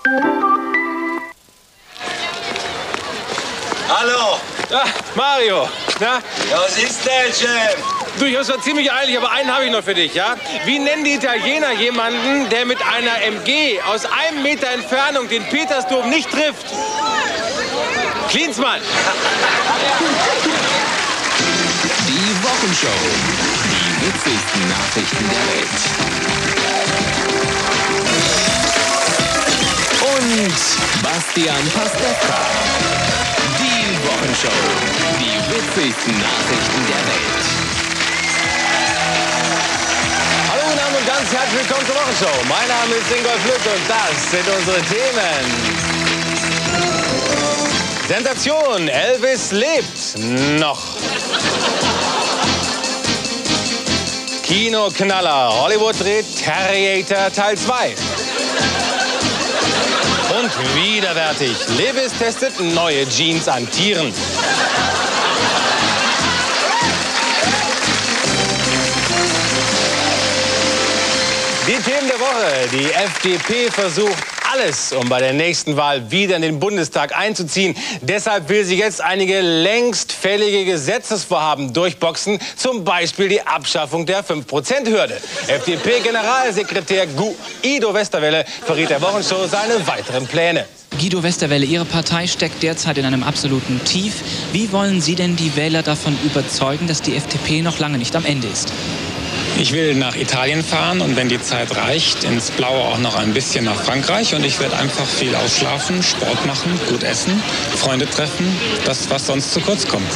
Hallo. Ah, Mario. Na? Ja, was ist denn, Chef? Du, ich hab's zwar ziemlich eilig, aber einen habe ich noch für dich, ja? Wie nennen die Italiener jemanden, der mit einer MG aus 1 Meter Entfernung den Petersdom nicht trifft? Klinsmann. Die Wochenshow. Die witzigsten Nachrichten der Welt. Und Bastian Pastewka. Die Wochenshow. Die witzigsten Nachrichten der Welt. Hallo, meine Damen und ganz herzlich willkommen zur Wochenshow. Mein Name ist Ingolf Lück und das sind unsere Themen. Sensation, Elvis lebt noch. Kinoknaller, Hollywood dreht Terriator Teil 2. Und widerwärtig, Levi's testet neue Jeans an Tieren. Die Themen der Woche. Die FDP versucht alles, um bei der nächsten Wahl wieder in den Bundestag einzuziehen. Deshalb will sie jetzt einige längst fällige Gesetzesvorhaben durchboxen. Zum Beispiel die Abschaffung der 5%-Hürde. FDP-Generalsekretär Guido Westerwelle verriet der Wochenshow seine weiteren Pläne. Guido Westerwelle, Ihre Partei steckt derzeit in einem absoluten Tief. Wie wollen Sie denn die Wähler davon überzeugen, dass die FDP noch lange nicht am Ende ist? Ich will nach Italien fahren und wenn die Zeit reicht, ins Blaue auch noch ein bisschen nach Frankreich. Und ich werde einfach viel ausschlafen, Sport machen, gut essen, Freunde treffen, das, was sonst zu kurz kommt.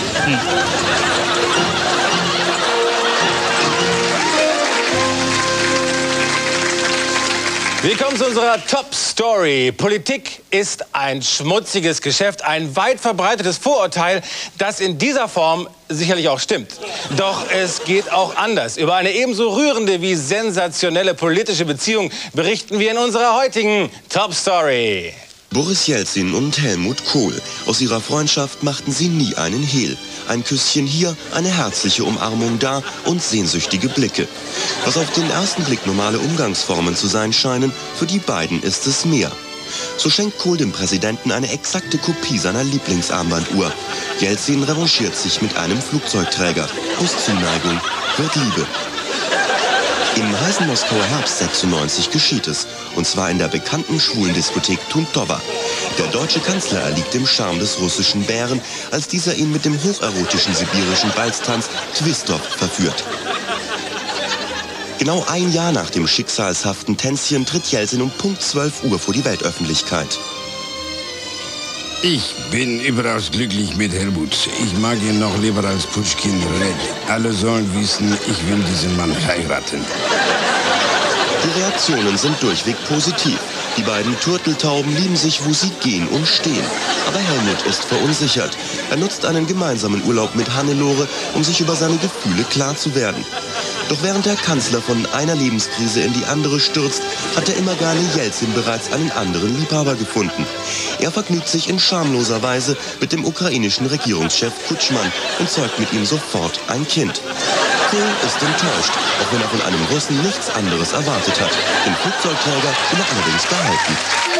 Willkommen zu unserer Top-Story. Politik ist ein schmutziges Geschäft, ein weit verbreitetes Vorurteil, das in dieser Form sicherlich auch stimmt. Doch es geht auch anders. Über eine ebenso rührende wie sensationelle politische Beziehung berichten wir in unserer heutigen Top-Story. Boris Jelzin und Helmut Kohl. Aus ihrer Freundschaft machten sie nie einen Hehl. Ein Küsschen hier, eine herzliche Umarmung da und sehnsüchtige Blicke. Was auf den ersten Blick normale Umgangsformen zu sein scheinen, für die beiden ist es mehr. So schenkt Kohl dem Präsidenten eine exakte Kopie seiner Lieblingsarmbanduhr. Jelzin revanchiert sich mit einem Flugzeugträger. Aus Zuneigung wird Liebe. Im heißen Moskauer Herbst 96 geschieht es. Und zwar in der bekannten schwulen Diskothek Tuntowa. Der deutsche Kanzler erliegt dem Charme des russischen Bären, als dieser ihn mit dem hocherotischen sibirischen Balztanz Twistov verführt. Genau ein Jahr nach dem schicksalshaften Tänzchen tritt Jelzin um Punkt 12 Uhr vor die Weltöffentlichkeit. Ich bin überaus glücklich mit Helmut. Ich mag ihn noch lieber als Puschkin Red. Alle sollen wissen, ich will diesen Mann heiraten. Die Reaktionen sind durchweg positiv. Die beiden Turteltauben lieben sich, wo sie gehen und stehen. Aber Helmut ist verunsichert. Er nutzt einen gemeinsamen Urlaub mit Hannelore, um sich über seine Gefühle klar zu werden. Doch während der Kanzler von einer Lebenskrise in die andere stürzt, hat der immergeile Jelzin bereits einen anderen Liebhaber gefunden. Er vergnügt sich in schamloser Weise mit dem ukrainischen Regierungschef Kutschmann und zeugt mit ihm sofort ein Kind. Kohl ist enttäuscht, auch wenn er von einem Russen nichts anderes erwartet hat. Den Flugzeugträger will er allerdings behalten.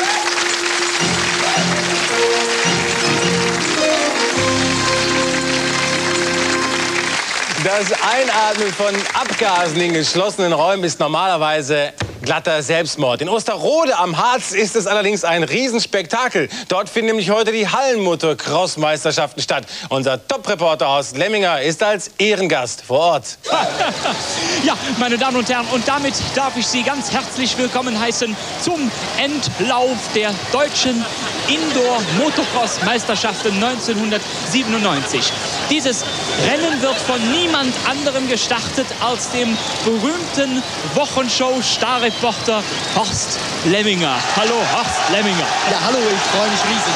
Das Einatmen von Abgasen in geschlossenen Räumen ist normalerweise glatter Selbstmord. In Osterode am Harz ist es allerdings ein Riesenspektakel. Dort finden nämlich heute die Hallenmotocross-Meisterschaften statt. Unser Top-Reporter Horst Lemminger ist als Ehrengast vor Ort. Ja, meine Damen und Herren, und damit darf ich Sie ganz herzlich willkommen heißen zum Endlauf der deutschen Indoor-Motocross-Meisterschaften 1997. Dieses Rennen wird von niemand anderem gestartet als dem berühmten Wochenshow-Starreporter Horst Lemminger. Hallo, Horst Lemminger. Ja, hallo, ich freue mich riesig.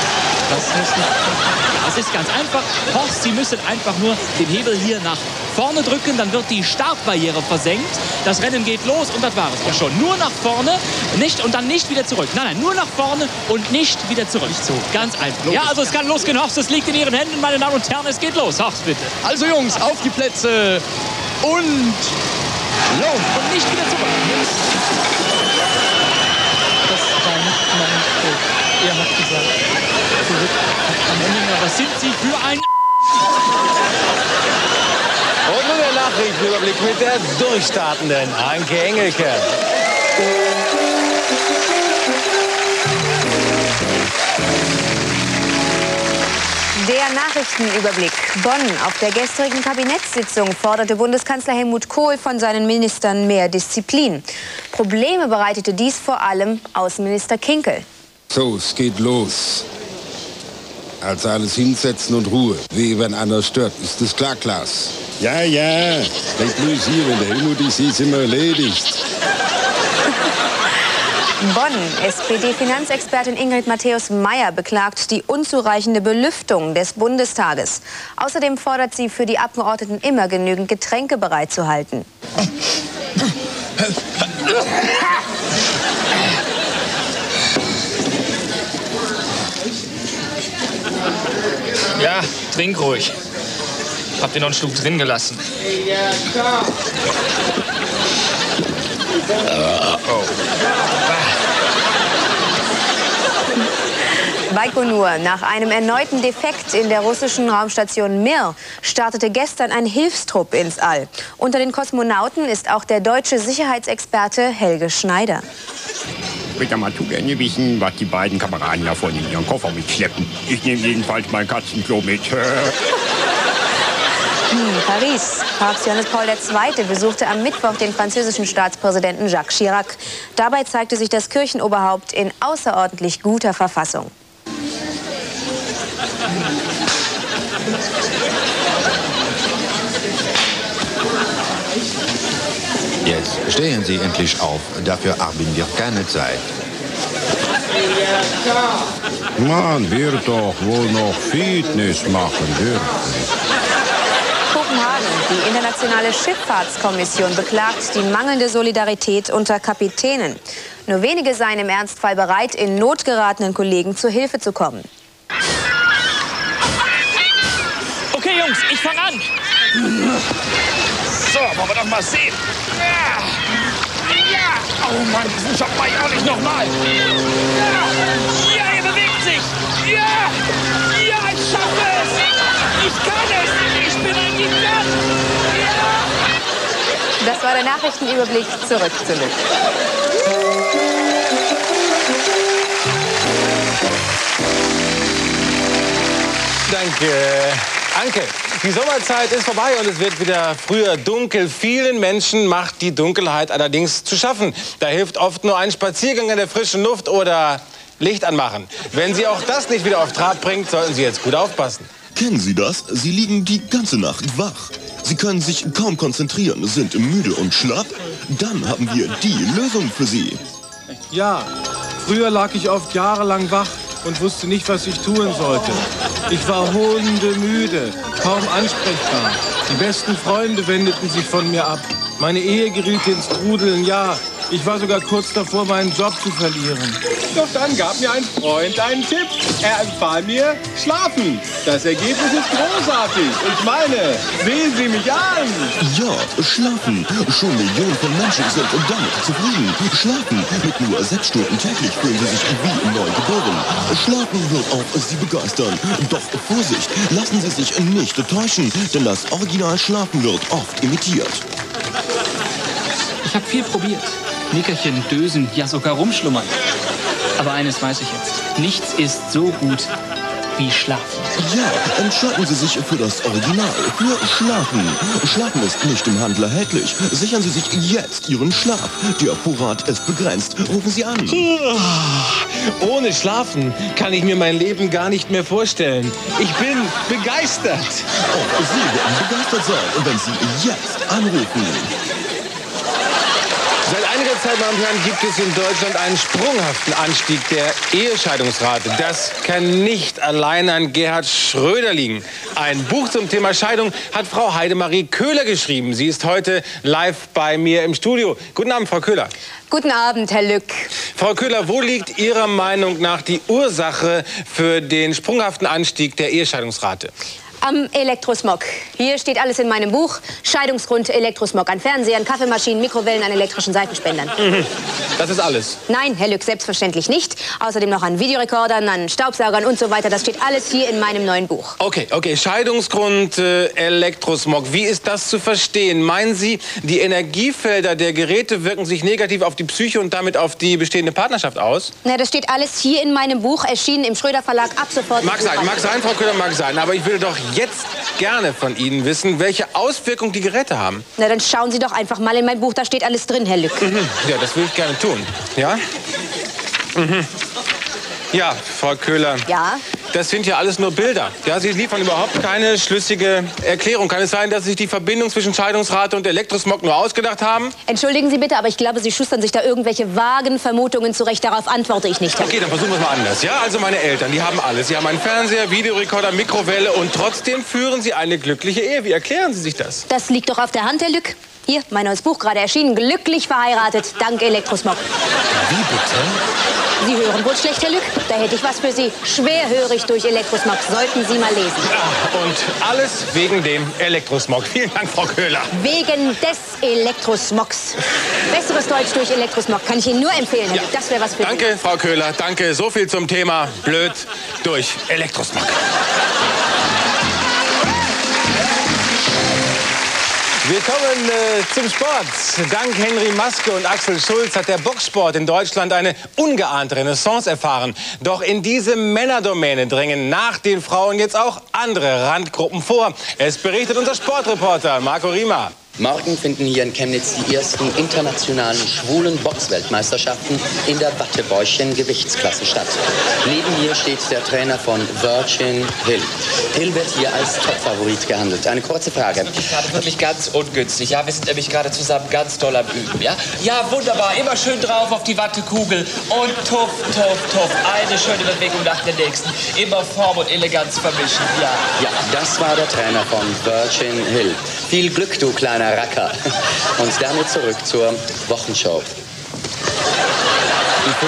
Das ist ganz einfach. Horst, Sie müssen einfach nur den Hebel hier nach vorne drücken, dann wird die Startbarriere versenkt. Das Rennen geht los und das war es auch schon. Nur nach vorne, nicht und dann nicht wieder zurück. Nein, nur nach vorne und nicht wieder zurück. Nicht so. Ganz einfach. Ja, also es kann losgehen, Horst, es liegt in Ihren Händen, meine Damen und Herren, es geht los. Horst, bitte. Also Jungs, auf die Plätze und los. Und nicht wieder zurück. Das war nicht mein Er hat gesagt, zurück am Henninger, was sind Sie für ein... Und nun der Nachrichtenüberblick mit der durchstartenden Anke Engelke. Der Nachrichtenüberblick. Bonn. Auf der gestrigen Kabinettssitzung forderte Bundeskanzler Helmut Kohl von seinen Ministern mehr Disziplin. Probleme bereitete dies vor allem Außenminister Kinkel. So, es geht los. Also alles hinsetzen und Ruhe. Wehe, wenn einer stört. Ist das klar, Klaas? Ja, ja. Bleib bloß hier, wenn der Helmut ist, ist immer erledigt. Bonn. SPD-Finanzexpertin Ingrid Matthäus-Maier beklagt die unzureichende Belüftung des Bundestages. Außerdem fordert sie, für die Abgeordneten immer genügend Getränke bereitzuhalten. Ja, trink ruhig. Habt ihr noch einen Schluck drin gelassen? Baikonur. Nach einem erneuten Defekt in der russischen Raumstation Mir startete gestern ein Hilfstrupp ins All. Unter den Kosmonauten ist auch der deutsche Sicherheitsexperte Helge Schneider. Ich würde mal zu gerne wissen, was die beiden Kameraden hier vorne in ihren Koffer mitschleppen. Ich nehme jedenfalls mein Katzenklo mit. Paris. Papst Johannes Paul II. Besuchte am Mittwoch den französischen Staatspräsidenten Jacques Chirac. Dabei zeigte sich das Kirchenoberhaupt in außerordentlich guter Verfassung. Jetzt stehen Sie endlich auf. Dafür haben wir keine Zeit. Man wird doch wohl noch Fitness machen dürfen. Kopenhagen. Die internationale Schifffahrtskommission beklagt die mangelnde Solidarität unter Kapitänen. Nur wenige seien im Ernstfall bereit, in Not geratenen Kollegen zur Hilfe zu kommen. Okay, Jungs, ich fange an. So, wollen wir doch mal sehen. Ja! Oh Mann, diesen Job mach ich auch nicht nochmal. Ja, ihr bewegt sich. Ja, ja, ich schaffe es. Ich kann es. Ich bin ein Gigant. Ja. Das war der Nachrichtenüberblick. Zurück zu Lück. Danke, Anke. Die Sommerzeit ist vorbei und es wird wieder früher dunkel. Vielen Menschen macht die Dunkelheit allerdings zu schaffen. Da hilft oft nur ein Spaziergang in der frischen Luft oder Licht anmachen. Wenn Sie auch das nicht wieder auf Trab bringt, sollten Sie jetzt gut aufpassen. Kennen Sie das? Sie liegen die ganze Nacht wach. Sie können sich kaum konzentrieren, sind müde und schlapp. Dann haben wir die Lösung für Sie. Ja, früher lag ich oft jahrelang wach und wusste nicht, was ich tun sollte. Ich war hundemüde, kaum ansprechbar. Die besten Freunde wendeten sich von mir ab. Meine Ehe geriet ins Trudeln, ja. Ich war sogar kurz davor, meinen Job zu verlieren. Doch dann gab mir ein Freund einen Tipp. Er empfahl mir Schlafen. Das Ergebnis ist großartig. Ich meine, sehen Sie mich an. Ja, schlafen. Schon Millionen von Menschen sind damit zufrieden. Schlafen. Mit nur 6 Stunden täglich fühlen sie sich wie neu geboren. Schlafen wird auch Sie begeistern. Doch Vorsicht, lassen Sie sich nicht täuschen, denn das Original Schlafen wird oft imitiert. Ich habe viel probiert. Nickerchen, Dösen, ja sogar rumschlummern. Aber eines weiß ich jetzt. Nichts ist so gut wie Schlafen. Ja, entscheiden Sie sich für das Original, für Schlafen. Schlafen ist nicht im Handel erhältlich. Sichern Sie sich jetzt Ihren Schlaf. Der Vorrat ist begrenzt. Rufen Sie an. Ohne Schlafen kann ich mir mein Leben gar nicht mehr vorstellen. Ich bin begeistert. Auch Sie werden begeistert sein, wenn Sie jetzt anrufen. Seit einiger Zeit, meine Damen und Herren, gibt es in Deutschland einen sprunghaften Anstieg der Ehescheidungsrate. Das kann nicht allein an Gerhard Schröder liegen. Ein Buch zum Thema Scheidung hat Frau Heidemarie Köhler geschrieben. Sie ist heute live bei mir im Studio. Guten Abend, Frau Köhler. Guten Abend, Herr Lück. Frau Köhler, wo liegt Ihrer Meinung nach die Ursache für den sprunghaften Anstieg der Ehescheidungsrate? am Elektrosmog. Hier steht alles in meinem Buch. Scheidungsgrund Elektrosmog. An Fernsehern, Kaffeemaschinen, Mikrowellen, an elektrischen Seifenspendern. Das ist alles? Nein, Herr Lück, selbstverständlich nicht. Außerdem noch an Videorekordern, an Staubsaugern und so weiter. Das steht alles hier in meinem neuen Buch. Okay. Scheidungsgrund Elektrosmog. Wie ist das zu verstehen? Meinen Sie, die Energiefelder der Geräte wirken sich negativ auf die Psyche und damit auf die bestehende Partnerschaft aus? Na, das steht alles hier in meinem Buch, erschienen im Schröder Verlag ab sofort. Mag sein, Frau Köhler, mag sein. Aber ich würde doch jetzt gerne von Ihnen wissen, welche Auswirkungen die Geräte haben. Na, dann schauen Sie doch einfach mal in mein Buch. Da steht alles drin, Herr Lück. Ja, das will ich gerne tun. Ja? Ja, Frau Köhler. Ja? Das sind ja alles nur Bilder. Ja, Sie liefern überhaupt keine schlüssige Erklärung. Kann es sein, dass Sie sich die Verbindung zwischen Scheidungsrate und Elektrosmog nur ausgedacht haben? Entschuldigen Sie bitte, aber ich glaube, Sie schustern sich da irgendwelche vagen Vermutungen zurecht. Darauf antworte ich nicht. Okay, dann versuchen wir es mal anders. Ja, also meine Eltern, die haben alles. Sie haben einen Fernseher, Videorekorder, Mikrowelle und trotzdem führen Sie eine glückliche Ehe. Wie erklären Sie sich das? Das liegt doch auf der Hand, Herr Lück. Hier, mein neues Buch, gerade erschienen. Glücklich verheiratet, dank Elektrosmog. Wie bitte? Sie hören wohl schlecht, Herr Lück? Da hätte ich was für Sie. Schwerhörig durch Elektrosmog. Sollten Sie mal lesen. Ja, und alles wegen dem Elektrosmog. Vielen Dank, Frau Köhler. Wegen des Elektrosmogs. Besseres Deutsch durch Elektrosmog kann ich Ihnen nur empfehlen, Herr Lück. Das wäre was für Sie. Danke, Frau Köhler. Danke. So viel zum Thema blöd durch Elektrosmog. Wir kommen zum Sport. Dank Henry Maske und Axel Schulz hat der Boxsport in Deutschland eine ungeahnte Renaissance erfahren. Doch in diese Männerdomäne drängen nach den Frauen jetzt auch andere Randgruppen vor. Es berichtet unser Sportreporter Marco Riemer. Morgen finden hier in Chemnitz die ersten internationalen schwulen Boxweltmeisterschaften in der Wattebäuschen-Gewichtsklasse statt. Neben mir steht der Trainer von Virgin Hill. Hill wird hier als Topfavorit gehandelt. Eine kurze Frage. Ich gerade wirklich ganz ungünstig. Ja, wir sind nämlich gerade zusammen ganz doll am Üben. Ja? Ja, wunderbar. Immer schön drauf auf die Wattekugel und tuff, tuff, tuff. Eine schöne Bewegung nach der nächsten. Immer Form und Eleganz vermischen. Ja. Ja, das war der Trainer von Virgin Hill. Viel Glück, du kleiner Racker. Und damit zurück zur Wochenshow. Für $140.000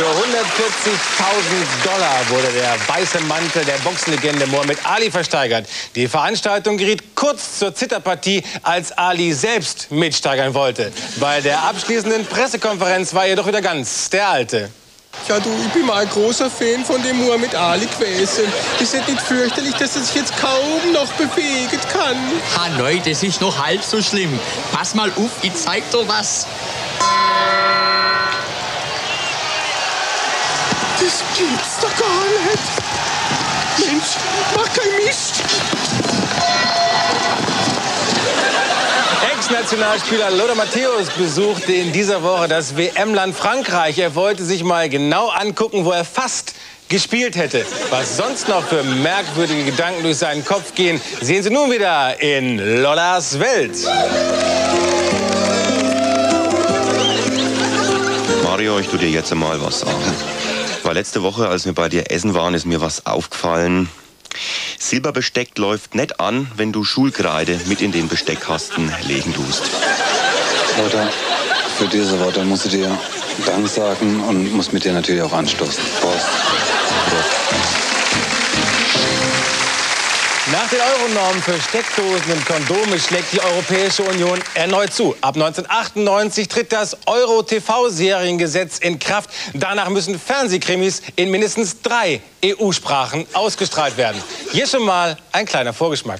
wurde der weiße Mantel der Boxlegende Muhammad Ali versteigert. Die Veranstaltung geriet kurz zur Zitterpartie, als Ali selbst mitsteigern wollte. Bei der abschließenden Pressekonferenz war er doch wieder ganz der Alte. Ja, du, ich bin mal ein großer Fan von dem Muhammad Ali gewesen. Ist es nicht fürchterlich, dass er sich jetzt kaum noch bewegen kann? Ah, neu, das ist noch halb so schlimm. Pass mal auf, ich zeig dir was. Das gibt's doch gar nicht. Mensch, mach kein Mist. Ex-Nationalspieler Lothar Matthäus besuchte in dieser Woche das WM-Land Frankreich. Er wollte sich mal genau angucken, wo er fast gespielt hätte. Was sonst noch für merkwürdige Gedanken durch seinen Kopf gehen, sehen Sie nun wieder in Lothars Welt. Mario, ich tu dir jetzt einmal was sagen. Weil letzte Woche, als wir bei dir essen waren, ist mir was aufgefallen. Silberbesteck läuft nicht an, wenn du Schulkreide mit in den Besteckkasten legen tust. Lothar, für diese Worte muss ich dir Dank sagen und muss mit dir natürlich auch anstoßen. Prost. Nach den Euronormen für Steckdosen und Kondome schlägt die Europäische Union erneut zu. Ab 1998 tritt das Euro-TV-Seriengesetz in Kraft. Danach müssen Fernsehkrimis in mindestens 3 EU-Sprachen ausgestrahlt werden. Hier schon mal ein kleiner Vorgeschmack.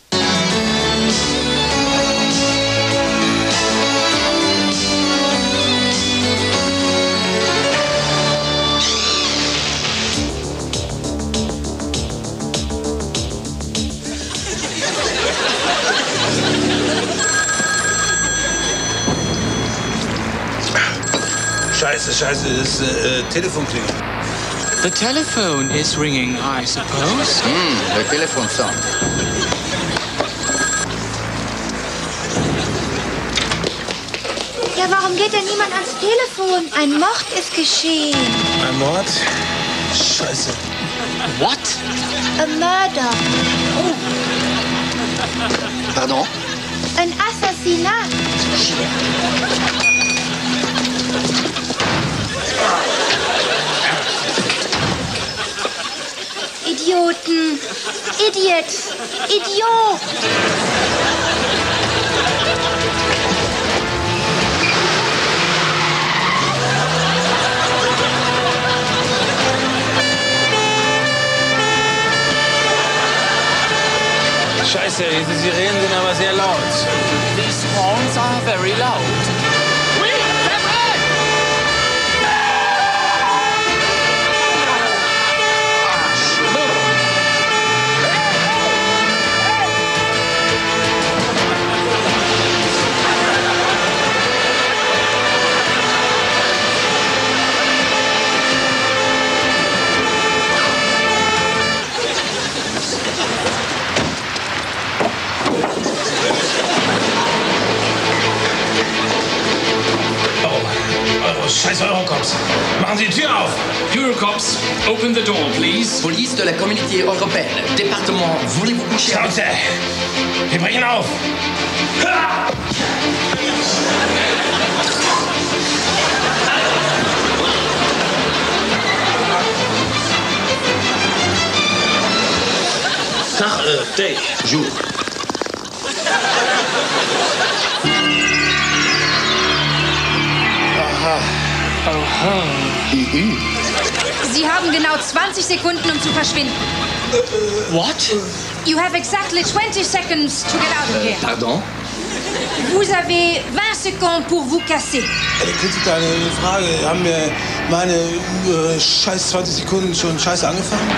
Scheiße, das Telefon klingelt. The telephone is ringing, I suppose. Der Telefonsound. Ja, warum geht denn niemand ans Telefon? Ein Mord ist geschehen. Ein Mord? Scheiße. What? A murder. Pardon? Ein Assassinat. Idiot. Idioten. Idiot. Idiot. Scheiße, diese Sirenen sind aber sehr laut. These horns are very loud. Scheiß Eurocops. Machen Sie die Tür auf. Eurocops, open the door, please. Police de la Communauté Européenne. Département, voulez-vous coucher? Schnauze. Wir brechen auf. Tag, Day. Jour. Aha. Sie haben genau 20 Sekunden, um zu verschwinden. What? You have exactly 20 seconds to get out of here. Pardon? Vous avez 20 secondes pour vous casser. Klitzit, eine Frage. Haben wir meine scheiß 20 Sekunden schon scheiße angefangen?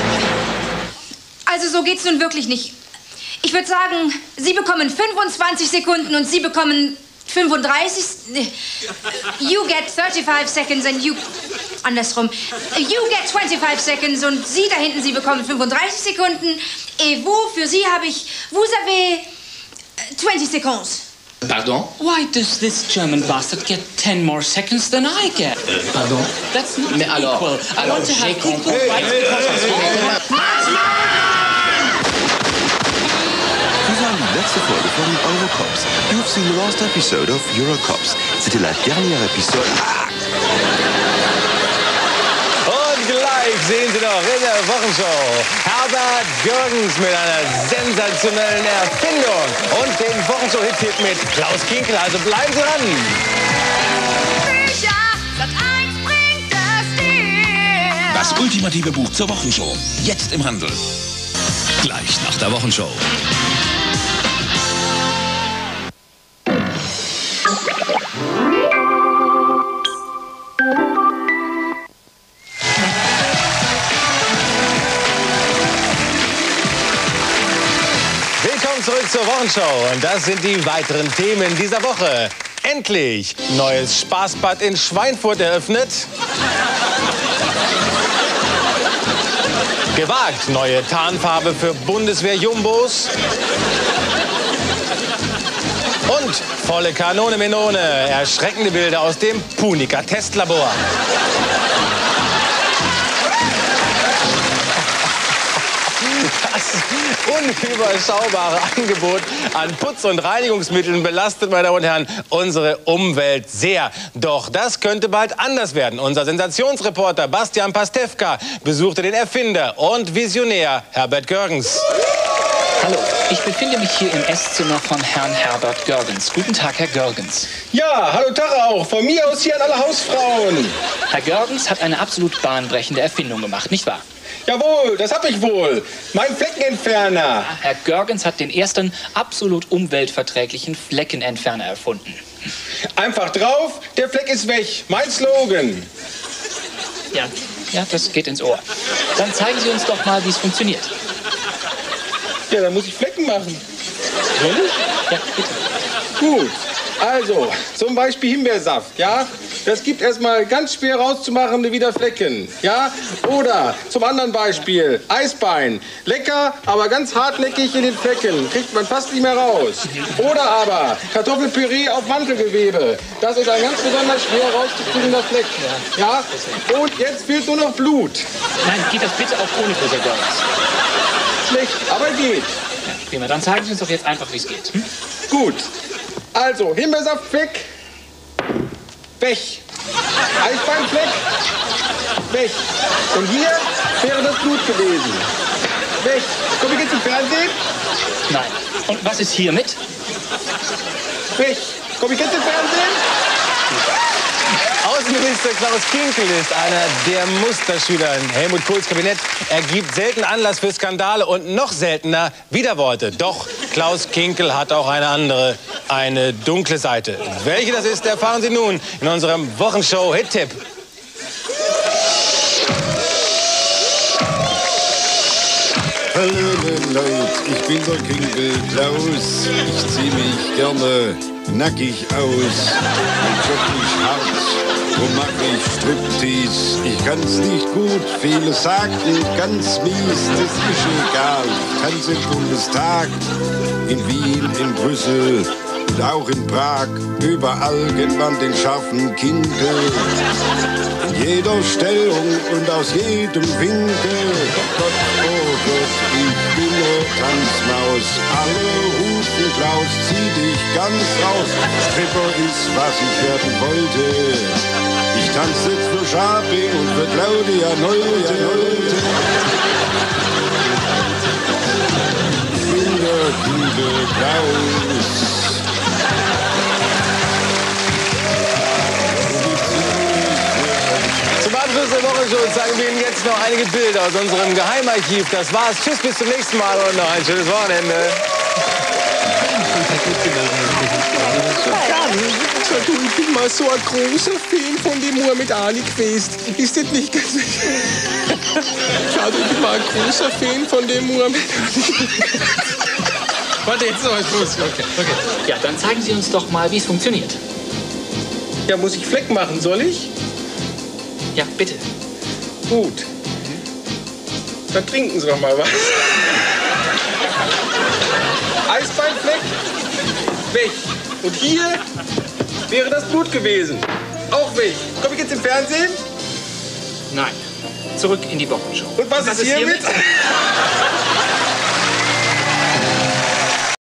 Also so geht's nun wirklich nicht. Ich würde sagen, Sie bekommen 25 Sekunden und Sie bekommen 35. You get 35 seconds and you... Andersrum. You get 25 seconds und Sie da hinten, Sie bekommen 35 Sekunden. Et vous, für Sie habe ich... Vous avez 20 seconds. Pardon? Why does this German bastard get 10 more seconds than I get? Pardon? That's not Mais alors, equal. I want to have equal rights. Letzte Folge von Eurocops. You've seen the last episode of Eurocops. C'était la dernière épisode. Und gleich sehen Sie noch in der Wochenshow Herbert Görgens mit einer sensationellen Erfindung und den Wochenshow-Hit mit Klaus Kinkel. Also bleiben Sie dran. Das ultimative Buch zur Wochenshow. Jetzt im Handel. Gleich nach der Wochenshow. Willkommen zurück zur Wochenshow. Und das sind die weiteren Themen dieser Woche. Endlich neues Spaßbad in Schweinfurt eröffnet. Gewagt neue Tarnfarbe für Bundeswehr-Jumbos. Und volle Kanone Menone. Erschreckende Bilder aus dem Punica-Testlabor. Das unüberschaubare Angebot an Putz- und Reinigungsmitteln belastet, meine Damen und Herren, unsere Umwelt sehr. Doch das könnte bald anders werden. Unser Sensationsreporter Bastian Pastewka besuchte den Erfinder und Visionär Herbert Görgens. Hallo, ich befinde mich hier im Esszimmer von Herrn Herbert Görgens. Guten Tag, Herr Görgens. Ja, hallo Tag auch. Von mir aus hier an alle Hausfrauen. Herr Görgens hat eine absolut bahnbrechende Erfindung gemacht, nicht wahr? Jawohl, das hab ich wohl. Mein Fleckenentferner. Herr Görgens hat den ersten absolut umweltverträglichen Fleckenentferner erfunden. Einfach drauf, der Fleck ist weg. Mein Slogan. Ja, das geht ins Ohr. Dann zeigen Sie uns doch mal, wie es funktioniert. Ja, dann muss ich Flecken machen. Soll ich? Ja, bitte. Gut. Also, zum Beispiel Himbeersaft, ja? Das gibt erstmal ganz schwer rauszumachende wieder Flecken, ja? Oder zum anderen Beispiel, Eisbein. Lecker, aber ganz hartnäckig in den Flecken. Kriegt man fast nicht mehr raus. Oder aber Kartoffelpüree auf Mantelgewebe. Das ist ein ganz besonders schwer rauszukriegender Fleck. Ja? Und jetzt fehlt nur noch Blut. Nein, geht das bitte auch ohne Herr Görgens? Schlecht, aber geht. Ja, prima, dann zeigen Sie uns doch jetzt einfach, wie es geht. Hm? Gut. Also, Himbeersaft weg. Weg. Eisbeinfleck. Weg. Und hier wäre das Blut gewesen. Weg. Komm ich jetzt im Fernsehen? Nein. Und was ist hiermit? Weg. Komm ich jetzt im Fernsehen? Außenminister Klaus Kinkel ist einer der Musterschüler in Helmut Kohls Kabinett. Er gibt selten Anlass für Skandale und noch seltener Widerworte. Doch Klaus Kinkel hat auch eine andere, eine dunkle Seite. Welche das ist, erfahren Sie nun in unserem Wochenshow-Hit-Tipp. Hallo Leute, ich bin der Kinkel Klaus. Ich zieh mich gerne nackig aus. Mein Job ist hart, wo mach ich Striptease? Ich kann's nicht gut, viele sagten ganz mies. Das ist egal, ich tanze im Bundestag, in Wien, in Brüssel und auch in Prag. Überall kennt man den scharfen Kinkel. In jeder Stellung und aus jedem Winkel. Gott, oh Gott, ich bin eine Tanzmaus. Alle rufen, Klaus, zieh dich ganz raus. Stripper ist, was ich werden wollte. Ich tanze jetzt für Schabing und für Claudia Nolte. Ich bin der Kinkel Klaus. Zum Abschluss der Wochenshow zeigen wir Ihnen jetzt noch einige Bilder aus unserem Geheimarchiv. Das war's. Tschüss, bis zum nächsten Mal und noch ein schönes Wochenende. Ich bin mal so ein großer Fan von dem Muhammad Ali gewesen. Ist das nicht ganz Schade, ich bin mal ein großer Fan von dem Muhammad Ali. Warte, jetzt noch mal Schluss. Okay. Ja, dann zeigen Sie uns doch mal, wie es funktioniert. Ja, muss ich Fleck machen, soll ich? Ja, bitte. Gut. Dann trinken Sie doch mal was. Eisbeinfleck, weg. Und hier wäre das Blut gewesen. Auch weg. Komm ich jetzt im Fernsehen? Nein. Zurück in die Wochenshow. Und was ist hiermit?